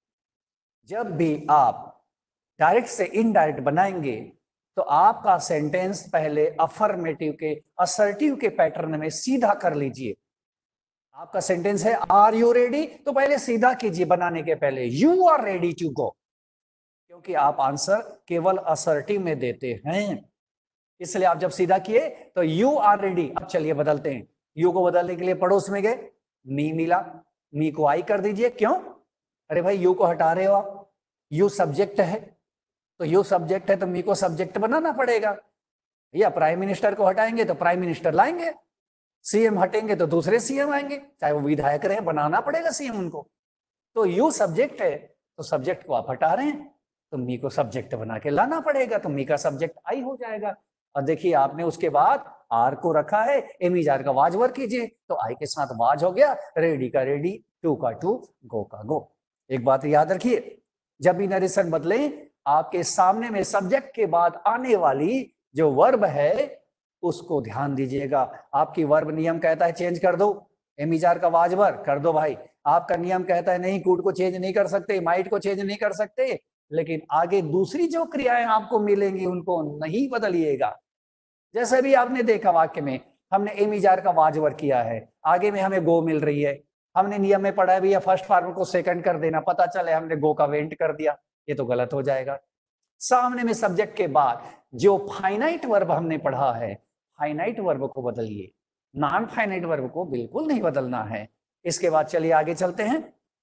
जब भी आप डायरेक्ट से इनडायरेक्ट बनाएंगे तो आपका सेंटेंस पहले अफर्मेटिव के, असर्टिव के पैटर्न में सीधा कर लीजिए। आपका सेंटेंस है आर यू रेडी, तो पहले सीधा कीजिए बनाने के पहले, you are ready to go, क्योंकि आप आंसर केवल असर्टिव में देते हैं। इसलिए आप जब सीधा किए तो यू आर रेडी। अब चलिए बदलते हैं, यू को बदलने के लिए पड़ोस में गए, मी मिला, मी को आई कर दीजिए। क्यों, अरे भाई यू को हटा रहे हो आप, यू सब्जेक्ट है, तो यू सब्जेक्ट है तो मी को सब्जेक्ट बनाना पड़ेगा। या प्राइम मिनिस्टर को हटाएंगे तो प्राइम मिनिस्टर लाएंगे, सीएम हटेंगे तो दूसरे सीएम आएंगे, चाहे वो विधायक रहे, बनाना पड़ेगा सीएम उनको। तो यू सब्जेक्ट है तो सब्जेक्ट को आप हटा रहे हैं, तो मी को सब्जेक्ट बना के लाना पड़ेगा, तो मी का सब्जेक्ट आई हो जाएगा। और देखिए आपने उसके बाद आर को रखा है, एमिजार का वाज वर्क कीजिए, तो आई के साथ वाज हो गया, रेडी का रेडी, टू का टू, गो का गो। एक बात याद रखिए, जब भी नरेशन बदले आपके सामने में सब्जेक्ट के बाद आने वाली जो वर्ब है उसको ध्यान दीजिएगा। आपकी वर्ब नियम कहता है चेंज कर दो, एमिजार का वाज वर्क कर दो भाई, आपका नियम कहता है नहीं, कूड को चेंज नहीं कर सकते, माइट को चेंज नहीं कर सकते, लेकिन आगे दूसरी जो क्रियाएं आपको मिलेंगी उनको नहीं बदलिएगा। जैसे भी आपने देखा वाक्य में हमने एमिजार का वाज वर्क किया है, आगे में हमें गो मिल रही है, हमने नियम में पढ़ा है भैया फर्स्ट फॉर्म को सेकंड कर देना, पता चले हमने गो का वेंट कर दिया, ये तो गलत हो जाएगा। सामने में सब्जेक्ट के बाद जो फाइनाइट वर्ब हमने पढ़ा है, फाइनाइट वर्ब को बदलिए, नॉन फाइनाइट वर्ब को बिल्कुल नहीं बदलना है। इसके बाद चलिए आगे चलते हैं।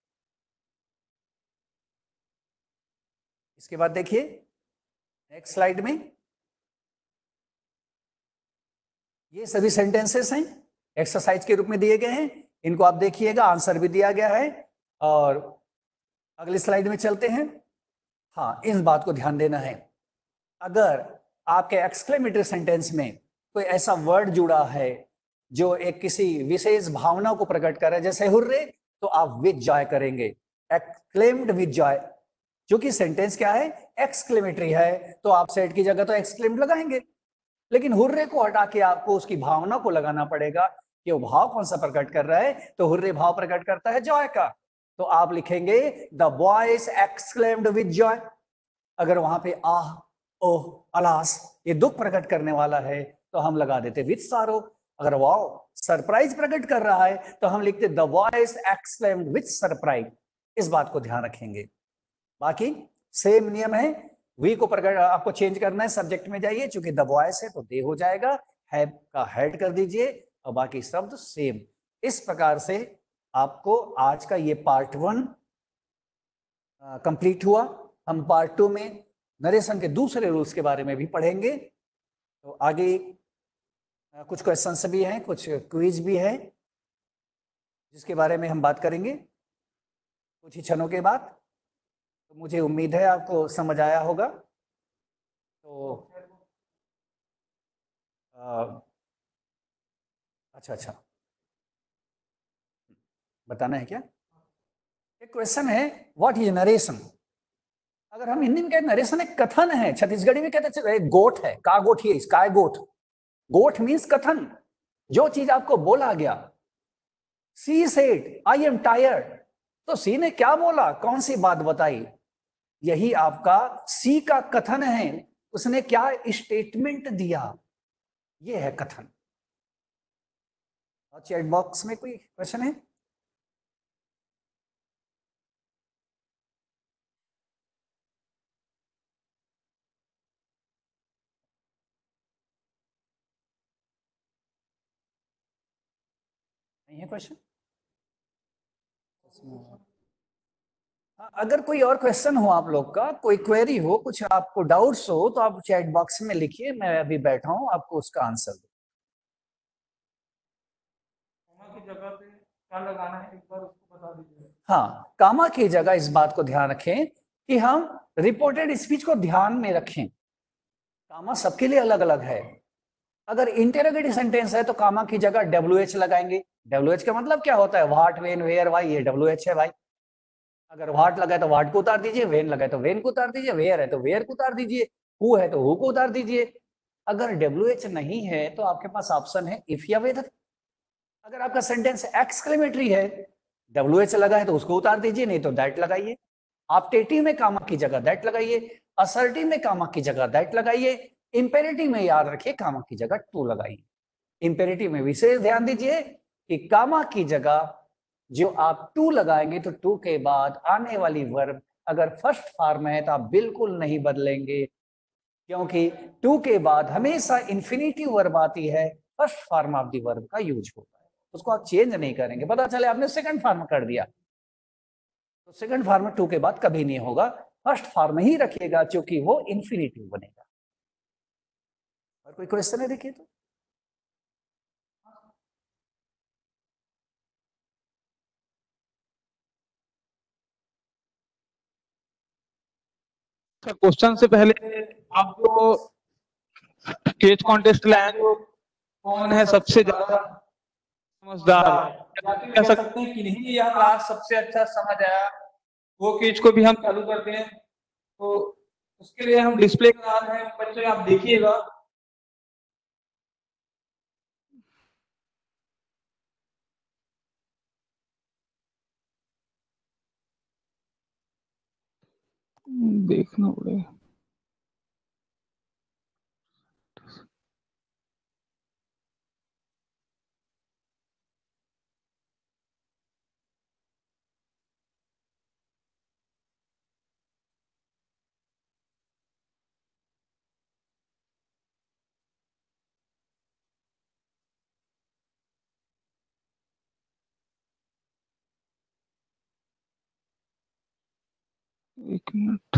इसके बाद देखिए नेक्स्ट स्लाइड में ये सभी सेंटेंसेस हैं, एक्सरसाइज के रूप में दिए गए हैं। इनको आप देखिएगा, आंसर भी दिया गया है। और अगली स्लाइड में चलते हैं। हाँ, इस बात को ध्यान देना है, अगर आपके एक्सक्लेमेटरी सेंटेंस में कोई ऐसा वर्ड जुड़ा है जो एक किसी विशेष भावना को प्रकट कर रहा है, जैसे हुर्रे, तो आप विद जॉय करेंगे, एक्सक्लेम्ड विद जॉय। क्योंकि सेंटेंस क्या है, एक्सक्लेमेटरी है, तो आप सेट की जगह तो एक्सक्लेम्ड लगाएंगे, लेकिन हुर्रे को हटा के आपको उसकी भावना को लगाना पड़ेगा कि वो भाव कौन सा प्रकट कर रहा है। तो हुर्रे भाव प्रकट करता है जॉय का, तो आप लिखेंगे the boys exclaimed with joy. अगर वहां पे आह, ओह, अलास, ये दुख प्रकट करने वाला है, तो हम लगा देते विद सारो। अगर वाओ, सरप्राइज प्रकट कर रहा है, तो हम लिखते the voice exclaimed with surprise. इस बात को ध्यान रखेंगे। बाकी सेम नियम है, वी को प्रकट आपको चेंज करना है, सब्जेक्ट में जाइए, चूंकि द वॉइस है तो दे हो जाएगा, हैव का हैड कर दीजिए, और बाकी शब्द सेम। इस प्रकार से आपको आज का ये पार्ट 1 कंप्लीट हुआ। हम पार्ट 2 में नरेशन के दूसरे रूल्स के बारे में भी पढ़ेंगे। तो आगे कुछ क्वेश्चंस भी हैं, कुछ क्विज भी है, जिसके बारे में हम बात करेंगे कुछ ही क्षणों के बाद। तो मुझे उम्मीद है आपको समझ आया होगा। तो अच्छा, बताना है क्या? एक क्वेश्चन है, व्हाट इज नरेशन? अगर हम हिंदी में कहते नरेशन एक कथन है, छत्तीसगढ़ी में कहते हैं गोठ है, का गोठ ही स्काई गोठ। गोठ मीन्स कथन, जो चीज आपको बोला गया। She said I am tired, तो सी ने क्या बोला, कौन सी बात बताई, यही आपका सी का कथन है। उसने क्या स्टेटमेंट दिया, ये है कथन। और चैट बॉक्स में कोई क्वेश्चन है? नहीं है क्वेश्चन? अगर कोई और क्वेश्चन हो आप लोग का, कोई क्वेरी हो, कुछ आपको डाउट्स हो, तो आप चैट बॉक्स में लिखिए, मैं अभी बैठा हूं, आपको उसका आंसर दूं। की जगह पे क्या लगाना है, एक बार उसको बता दीजिए। हाँ, कामा की जगह इस बात को ध्यान रखें कि हम रिपोर्टेड स्पीच को ध्यान में रखें। कामा सबके लिए अलग अलग है। अगर इंटेरोगेटिव सेंटेंस है तो कामा की जगह डब्ल्यू एच लगाएंगे। डब्ल्यू एच का मतलब क्या होता है, व्हाट, वेन, वेयर, वाई, ये डब्ल्यू एच है भाई। अगर व्हाट लगा है तो व्हाट को उतार दीजिए, वेन लगा है तो वेन को उतार दीजिए, वेयर है तो वेयर को उतार दीजिए, हु है तो हु को उतार दीजिए। अगर डब्ल्यू एच नहीं है तो आपके पास ऑप्शन है इफ या वेदर। अगर आपका सेंटेंस एक्सक्लेमेटरी है, डब्ल्यू एच लगा है तो उसको उतार दीजिए, नहीं तो दैट लगाइए। ऑप्टेटिव में कामा की जगह दैट लगाइए, असर्टिव में कामा की जगह दैट लगाइए, इंपेरेटिव में याद रखिए कामा की जगह टू लगाइए। इंपेरेटिव में विशेष ध्यान दीजिए कि कामा की जगह जो आप टू लगाएंगे तो टू के बाद आने वाली वर्ब अगर फर्स्ट फॉर्म है तो आप बिल्कुल नहीं बदलेंगे, क्योंकि टू के बाद हमेशा इंफिनिटिव वर्ब आती है, first form of the verb का यूज होता है, उसको आप चेंज नहीं करेंगे। पता चले आपने सेकंड फॉर्म कर दिया, तो सेकंड फॉर्म टू के बाद कभी नहीं होगा, फर्स्ट फॉर्म ही रखिएगा, क्योंकि वो इंफिनिटिव बनेगा। और कोई क्वेश्चन है देखिए तो? क्वेश्चन से पहले आप जो केज कॉन्टेस्ट लाए तो कौन है सबसे ज्यादा समझदार, या फिर कह सकते हैं कि नहीं यह क्लास सबसे अच्छा समझ आया, वो केज को भी हम चालू करते हैं। तो उसके लिए हम डिस्प्ले करा रहे हैं, बच्चे आप देखिएगा। देखना पड़ेगा। एक मिनट।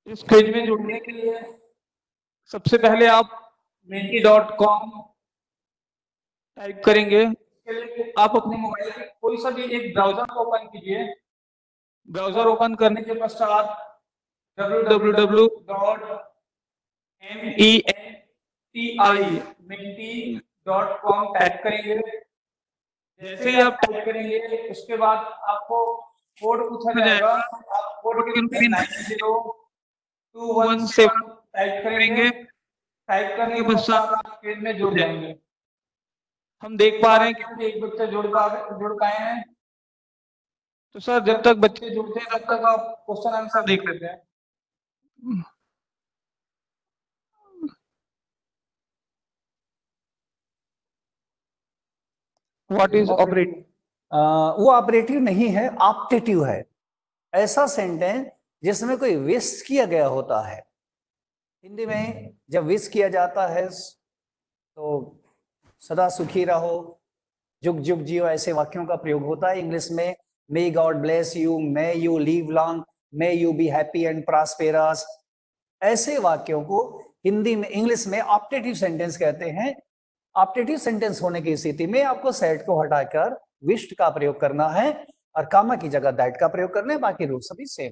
इस क्विज में जुड़ने के लिए सबसे पहले आप menti.com टाइप करेंगे। इसके लिए आप अपने मोबाइल के कोई सा भी एक ब्राउजर ओपन कीजिए। ब्राउजर ओपन करने के पश्चात www.menti.com टाइप करेंगे। जैसे ही आप टाइप करेंगे उसके बाद आपको कोड पूछा जाएगा, आप कोड के रूप में 90217 टाइप करेंगे। टाइप करने के पश्चात आप पेज में जुड़ जाएंगे। हम देख पा रहे हैं कि एक बच्चा जुड़ पाए हैं। तो सर जब तक बच्चे जुड़ते हैं तब तक आप क्वेश्चन आंसर देख लेते हैं। What is operative? वो ऑपरेटिव नहीं है, ऑप्टेटिव है। ऐसा सेंटेंस जिसमें कोई विश किया गया होता है। हिंदी में जब विश किया जाता है तो सदा सुखी रहो, जुग जुग जियो, ऐसे वाक्यों का प्रयोग होता है। इंग्लिश में may God bless you, may you live long, may you be happy and prosperous, ऐसे वाक्यों को हिंदी में, इंग्लिश में ऑप्टेटिव सेंटेंस कहते हैं। ऑप्टेटिव सेंटेंस होने की स्थिति में आपको सेट को हटाकर विश्ड का प्रयोग करना है और कामा की जगह दैट का प्रयोग करना है। बाकी रूल सभी सेम।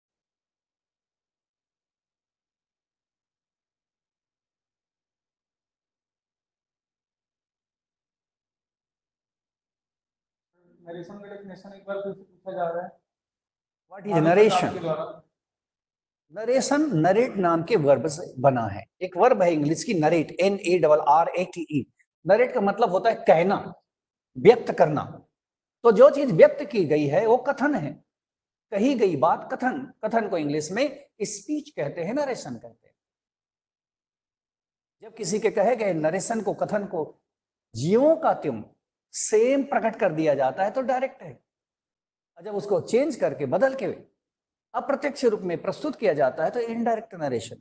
नरेशन का डेफिनेशन एक बार फिर से पूछा जा रहा है। What is narration? Narration narrate नाम के वर्ब से बना है। एक वर्ब है इंग्लिश की नरेट, NARRATE। नरेट का मतलब होता है कहना, व्यक्त करना। तो जो चीज व्यक्त की गई है वो कथन है, कही गई बात कथन। कथन को इंग्लिश में स्पीच कहते हैं, नरेशन कहते हैं। जब किसी के कहे गए नरेशन को, कथन को ज्यों का त्यों सेम प्रकट कर दिया जाता है तो डायरेक्ट है। जब उसको चेंज करके, बदल के अप्रत्यक्ष रूप में प्रस्तुत किया जाता है तो इनडायरेक्ट नरेशन।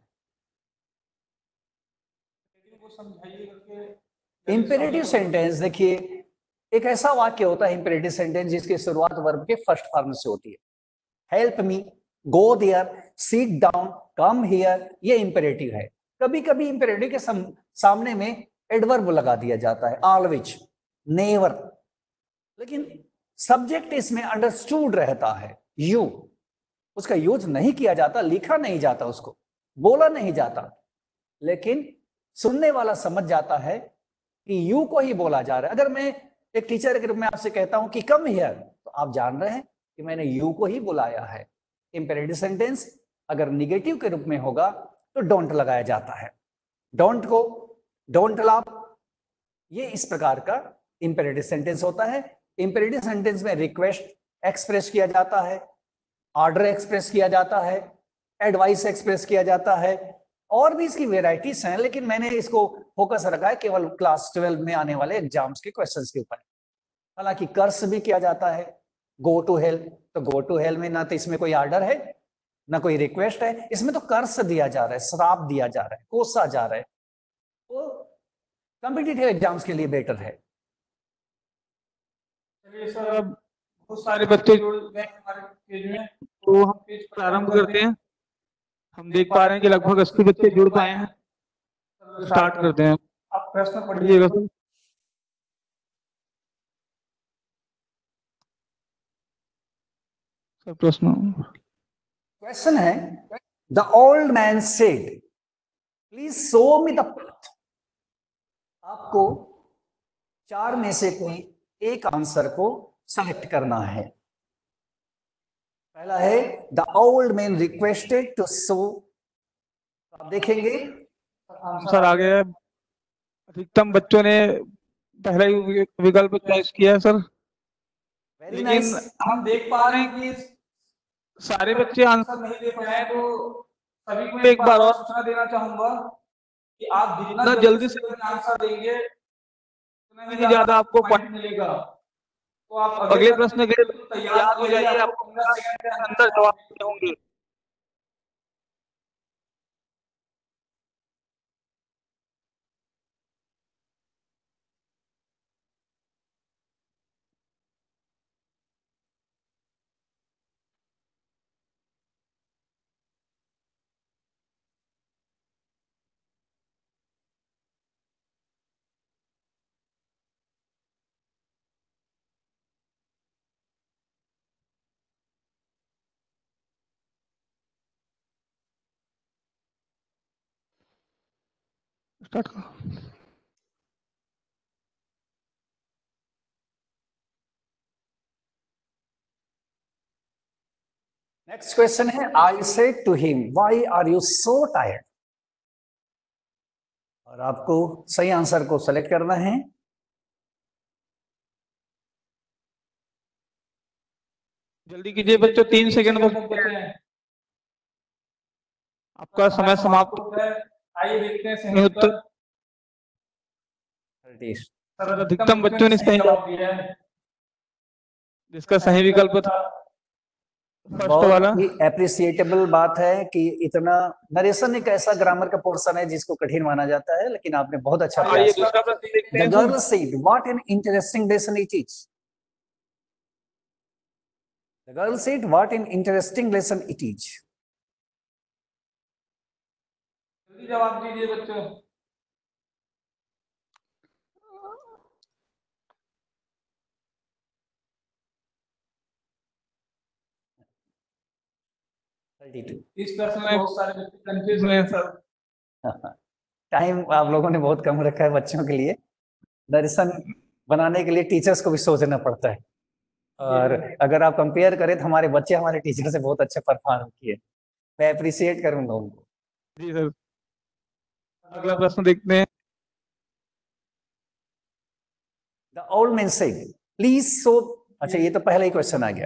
इंपेरेटिव सेंटेंस देखिए, एक ऐसा वाक्य होता है इंपेरेटिव सेंटेंस जिसकी शुरुआत वर्ब के फर्स्ट फॉर्म से होती है। Help me, go there, sit down, come here, ये इंपेरेटिव है। कभी कभी इंपेरेटिव के सामने में एडवर्ब लगा दिया जाता है, ऑलवेज, नेवर, लेकिन सब्जेक्ट इसमें अंडरस्टूड रहता है। यू, उसका यूज नहीं किया जाता, लिखा नहीं जाता, उसको बोला नहीं जाता, लेकिन सुनने वाला समझ जाता है कि यू को ही बोला जा रहा है। अगर मैं एक टीचर के रूप में आपसे कहता हूं कि कम हियर, तो आप जान रहे हैं कि मैंने यू को ही बुलाया है। इंपेरेटिव सेंटेंस अगर निगेटिव के रूप में होगा तो डोंट लगाया जाता है। डोंट को डोंट लाभ, ये इस प्रकार का इंपेरेटिव सेंटेंस होता है। इंपेरेटिव सेंटेंस में रिक्वेस्ट एक्सप्रेस किया जाता है, ऑर्डर एक्सप्रेस किया जाता है, एडवाइस एक्सप्रेस किया जाता है, और भी इसकी वेराइटीज हैं, लेकिन मैंने इसको फोकस रखा है केवल क्लास 12 में आने वाले एग्जाम्स के क्वेश्चंस के ऊपर। हालांकि कर्स भी किया जाता है, गो टू हेल, तो गो टू हेल में ना तो इसमें कोई ऑर्डर है ना कोई रिक्वेस्ट है, इसमें तो कर्स दिया जा रहा है, श्राप दिया जा रहा है, कोसा जा रहा है। तो कॉम्पिटिटिव एग्जाम्स के लिए बेटर है। चलिए सर, अब बहुत सारे बच्चे जुड़ गए हमारे पेज में, तो हम पेज प्रारंभ करते हैं। हम देख पा रहे हैं कि लगभग 80 बच्चे जुड़ पाए हैं। स्टार्ट करते हैं। आप प्रश्न पढ़िएगा सर। सर प्रश्न क्वेश्चन है, the old man said please show me the path. आपको चार में से कोई एक आंसर को सेलेक्ट करना है। पहला है the old man requested to show, आप देखेंगे आंसर आ गया है। अधिकतम बच्चों ने पहला ही विकल्प चॉइस किया है सर। वेरी लेकिन नाइस। हम देख पा रहे हैं कि सारे बच्चे आंसर नहीं दे पाए, तो सभी को एक बार और सूचना देना चाहूंगा कि आप जितना जल्दी से जल्दी आंसर देंगे उतना ही ज्यादा आपको पॉइंट मिलेगा। तो आप अगले प्रश्न के लिए तैयार हो जाइए, आपको 15 सेकंड के अंदर जवाब देने होंगे। स्टार्ट करो। नेक्स्ट क्वेश्चन है, I said to him why are you so tired. और आपको सही आंसर को सेलेक्ट करना है। जल्दी कीजिए बच्चों, 3 सेकंड बचे हैं। आपका समय समाप्त होता है। आइए देखते हैं सही उत्तर। अधिकतम बच्चों ने सही जवाब दिया है, जिसका सही विकल्प था फर्स्ट वाला। बहुत ही एप्रिसिएटेबल बात है कि इतना नरेशन एक ऐसा ग्रामर का पोर्शन है जिसको कठिन माना जाता है, लेकिन आपने बहुत अच्छा प्रयास किया। दूसरा प्रश्न देखते The हैं। girl said, "What an interesting lesson it is." The girl said, "What an interesting lesson it is." जल्दी जवाब दीजिए बच्चों। इस प्रश्न में बहुत सारे बच्चे कंफ्यूज हुए हैं सर। टाइम आप लोगों ने बहुत कम रखा है बच्चों के लिए। दर्शन बनाने के लिए टीचर्स को भी सोचना पड़ता है, और अगर आप कंपेयर करें तो हमारे बच्चे हमारे टीचर से बहुत अच्छा परफॉर्म किए। मैं अप्रिशिएट करूंगा उनको। जी सर। अगला प्रश्न देखते हैं। The old man said, "Please show." अच्छा, ये तो पहला ही क्वेश्चन आ गया।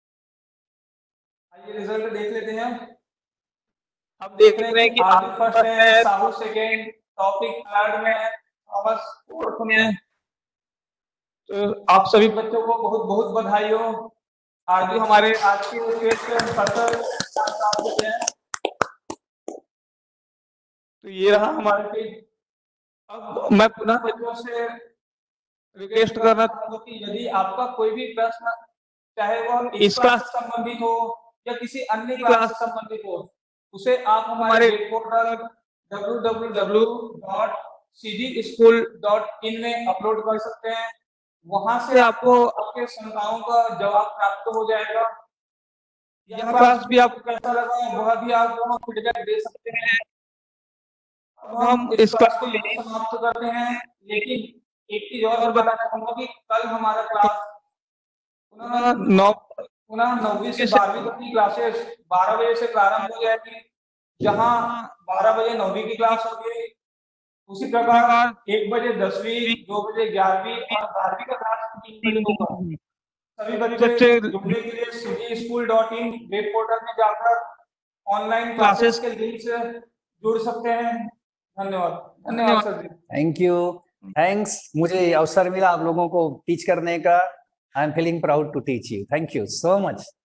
आइए रिजल्ट देख लेते हैं। अब देख रहे हैं कि आदि फर्स्ट है, साहू सेकंड, टॉपिक थर्ड में है, थॉमस फोर्थ में है। तो आप सभी बच्चों को बहुत बहुत बधाई हो। आज भी हमारे आज के टेस्ट पर्सन हैं। तो ये रहा हमारे पेज। अब मैं पुनः बच्चों से रिक्वेस्ट करना चाहूंगा कि यदि आपका कोई भी प्रश्न, चाहे वो इस क्लास से संबंधित हो या किसी अन्य क्लास से संबंधित हो, उसे आप हमारे वेब पोर्टल www.cgschool.in में अपलोड कर सकते हैं। वहां से आपको आपके शंकाओं का जवाब प्राप्त हो जाएगा। यह क्लास भी आपको कैसा लगा वह भी आप वहां फीडबैक दे सकते हैं। अब हम इस क्लास को यहीं समाप्त करते हैं, लेकिन एक चीज और बताना चाहूंगा कि कल हमारा क्लास पुनः 9वीं से 12वीं तक की क्लासेस 12 बजे से प्रारंभ हो जाएगी, जहां 12 बजे 9वीं की क्लास होगी। उसी प्रकार 1 बजे 10वीं, 2 बजे 11वीं और 12वीं का क्लास 3 बजे होगा। सभी बच्चे जुड़ने के लिए cgschool.in वेब पोर्टल में जाकर ऑनलाइन क्लासेस के लिंक से जुड़ सकते हैं। धन्यवाद। धन्यवाद सर जी। Thank you. थैंक्स, मुझे अवसर मिला आप लोगों को टीच करने का। I am feeling proud to teach you. Thank you so much.